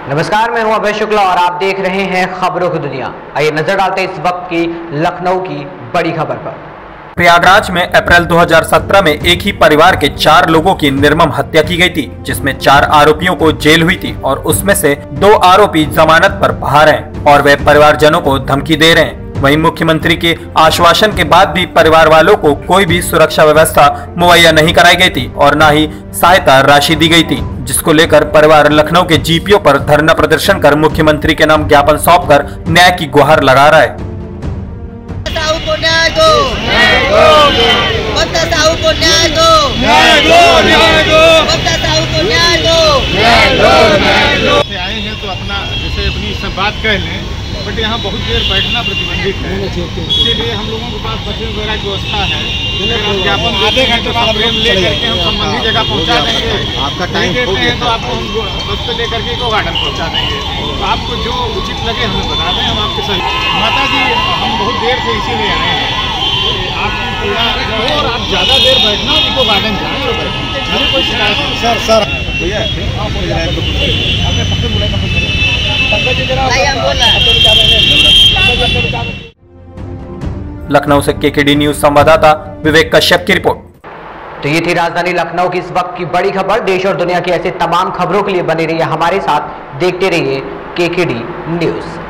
नमस्कार, मैं हूं अभय शुक्ला और आप देख रहे हैं खबरों की दुनिया। आइए नजर डालते हैं इस वक्त की लखनऊ की बड़ी खबर पर। प्रयागराज में अप्रैल 2017 में एक ही परिवार के 4 लोगों की निर्मम हत्या की गई थी, जिसमें 4 आरोपियों को जेल हुई थी और उसमें से 2 आरोपी जमानत पर बाहर हैं और वे परिवारजनों को धमकी दे रहे हैं। वहीं मुख्यमंत्री के आश्वासन के बाद भी परिवार वालों को कोई भी सुरक्षा व्यवस्था मुहैया नहीं कराई गई थी और न ही सहायता राशि दी गई थी, जिसको लेकर परिवार लखनऊ के जीपीओ पर धरना प्रदर्शन कर मुख्यमंत्री के नाम ज्ञापन सौंपकर न्याय की गुहार लगा रहा है। आए हैं तो अपना जैसे अपनी सब बात कह लें, बट यहाँ बहुत देर बैठना प्रतिबंधित है। इसके लिए हम लोगों के पास बसें वगैरह की व्यवस्था है। ज्ञापन आधे घंटे बाद फ्रेम ले करके हम संबंधित जगह पहुँचा देंगे। आपका टाइम देते हैं तो आपको हम बस पे लेकर के इको गार्डन पहुँचा देंगे। तो आपको जो उचित लगे हमें बता दें, हम आपके सही। माता जी, हम बहुत देर से इसीलिए आए हैं, आपकी पीड़ा और आप ज़्यादा देर बैठना इको गार्डन जाएँ और बैठें, कोई शिकायत सर लखनऊ से केकेडी न्यूज संवाददाता विवेक कश्यप की रिपोर्ट। तो ये थी राजधानी लखनऊ की इस वक्त की बड़ी खबर। देश और दुनिया की ऐसे तमाम खबरों के लिए बने रहिए हमारे साथ, देखते रहिए केकेडी न्यूज।